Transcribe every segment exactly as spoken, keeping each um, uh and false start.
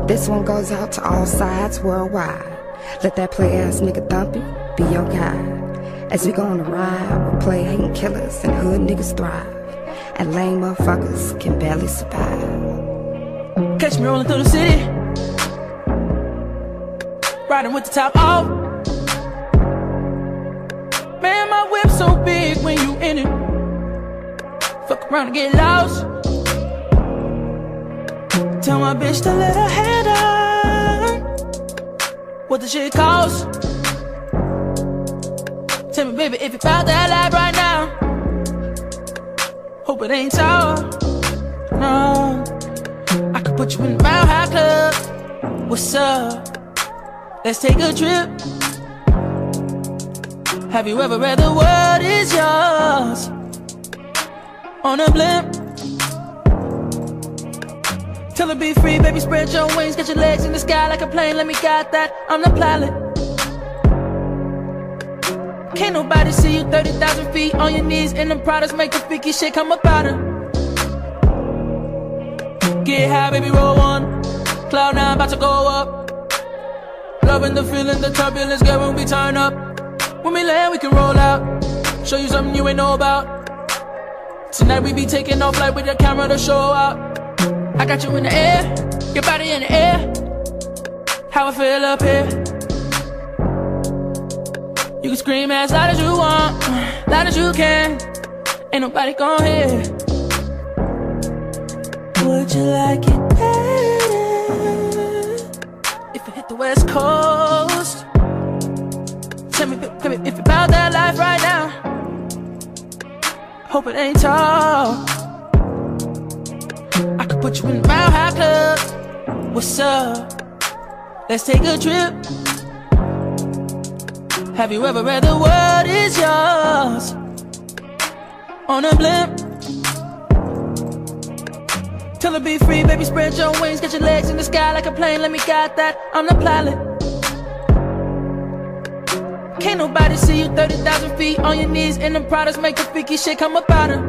This one goes out to all sides worldwide. Let that play-ass nigga Thumpy be your guide. As we go on a ride, we'll play hating killers and hood niggas thrive, and lame motherfuckers can barely survive. Catch me rolling through the city, riding with the top off. Man, my whip so big when you in it. Fuck around and get lost. Tell my bitch to let her head down. What the shit cost? Tell me, baby, if you found that life right now. Hope it ain't sour. No, I could put you in the Mile High Club. What's up? Let's take a trip. Have you ever read The World Is Yours on a blimp? Tell her be free, baby, spread your wings. Get your legs in the sky like a plane. Let me guide that, I'm the pilot. Can't nobody see you thirty thousand feet on your knees in them products. Make the freaky shit come up out her. Get high, baby, roll one. Cloud nine, about to go up. Loving the feeling, the turbulence, girl, when we turn up. When we land, we can roll out. Show you something you ain't know about. Tonight we be taking off like with the camera to show out. I got you in the air, your body in the air. How I feel up here. You can scream as loud as you want, loud as you can. Ain't nobody gon' hear. Would you like it better if I hit the West Coast? Tell me, tell me if you bout that life right now. Hope it ain't tall. I could put you in the Mile High Club. What's up? Let's take a trip. Have you ever read The World Is Yours on a blimp? Tell her be free, baby, spread your wings. Get your legs in the sky like a plane. Let me guide that, I'm the pilot. Can't nobody see you thirty thousand feet on your knees in them products. Make the freaky shit come up out her.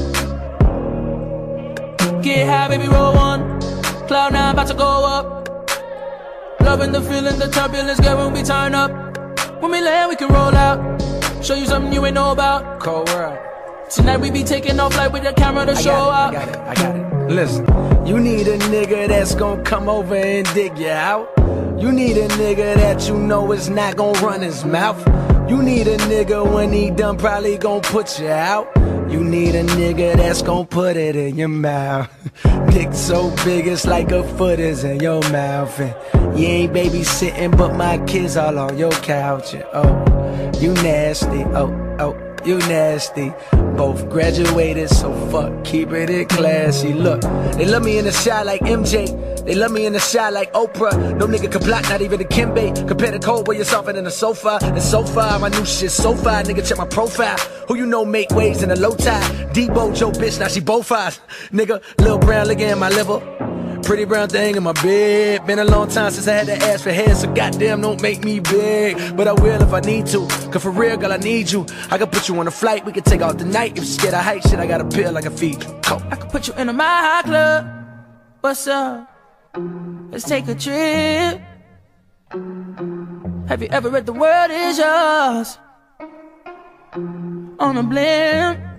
Get high, baby, roll one. Cloud nine, about to go up. Loving the feeling, the turbulence, girl, when we turn up. When we land, we can roll out. Show you something you ain't know about. Cold world. Tonight we be taking off like with the camera to I show out. I got it, I got it. Listen, you need a nigga that's gon' come over and dig you out. You need a nigga that you know is not gon' run his mouth. You need a nigga when he done probably gon' put you out. You need a nigga that's gon' put it in your mouth. Dick so big it's like a foot is in your mouth. And you ain't babysitting but my kids all on your couch. And oh, you nasty, oh, oh, you nasty. Both graduated, so fuck, keep it in classy. Look, they love me in the shot like M J. They love me in the shot like Oprah. No nigga can block, not even a Kimbe. Compare the cold where you're softer than a sofa. And so far, my new shit so far. Nigga, check my profile. Who you know make waves in a low tide? Debo, Joe, bitch, now she both eyes. Nigga, Lil Brown looking at my liver. Pretty brown thing in my bed. Been a long time since I had to ask for head, so goddamn don't make me big. But I will if I need to, cause for real, girl, I need you. I can put you on a flight, we can take out the night. If you're scared of height, shit, I got a pill I can feed you. Go. I could put you in a Mile High Club. What's up? Let's take a trip. Have you ever read The World Is Yours on a blimp?